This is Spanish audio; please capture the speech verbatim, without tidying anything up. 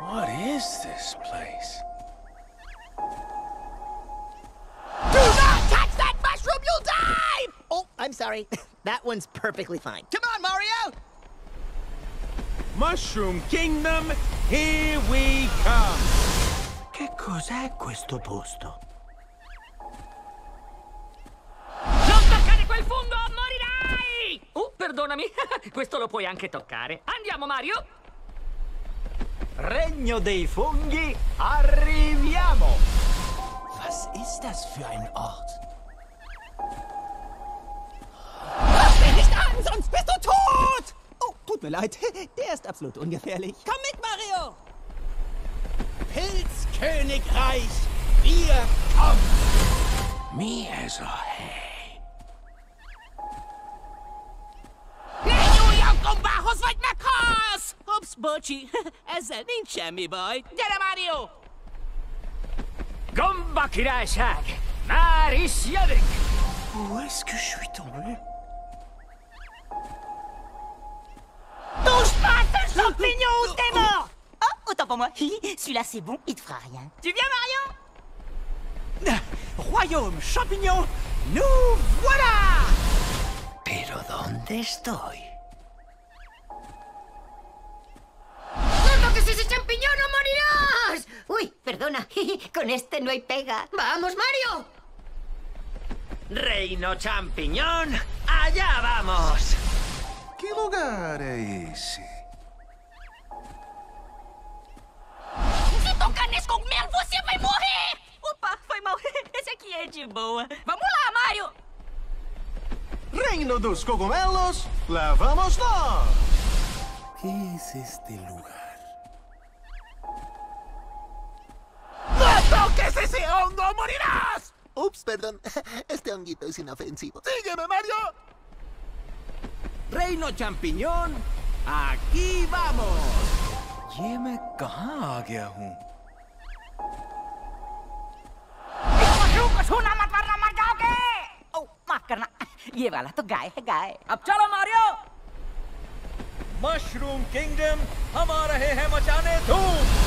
What is this place? Do not touch that mushroom, you'll die! Oh, I'm sorry. That one's perfectly fine. Come on, Mario! Mushroom Kingdom, here we come! Che cos'è questo posto? Non toccare quel fungo o morirai! Oh, perdonami, questo lo puoi anche toccare. Andiamo, Mario! Regno dei funghi, arriviamo! Was ist das für ein Ort? Fass dich nicht an, sonst bist du tot! Oh, tut mir leid. Der ist absolut ungefährlich. Komm mit, Mario! Pilzkönigreich, wir kommen! 𝗕𝗿𝗄𝗃𝗃. Ups, bocsi, ezzel nincs semmi baj. Gyere, Mario! Gomba királyság! Már is jövünk! Où est-ce que je suis tombé? Touche pas à ce champignon ou t'es mort! Oh, autant pour moi. Celui-là, c'est bon, il te fera rien. Tu viens, Mario? Royaume champignon, nous voilà! ¿Pero dónde estoy? ¡No toques ese champiñón o morirás! Uy, perdona. Con este no hay pega. ¡Vamos, Mario! Reino champiñón, allá vamos. ¿Qué lugar es ese? Se tocar nesse cogumelo, você vai morrer! Opa, foi mal. Esse aqui é de boa. Vamos lá, Mario! Reino dos cogumelos, lá vamos nós! ¿Qué es este lugar? ¡No toques ese hongo o morirás! Ups, perdón. Este honguito es inofensivo. ¡Sígueme, Mario! Reino champiñón, aquí vamos. ये मैं कहाँ आ गया हूँ? Oh, माफ करना. ये वाला तो गाय है गाय. अब चलो, मारियो! मशरूम किंगडम हम आ रहे हैं मचाने धूम।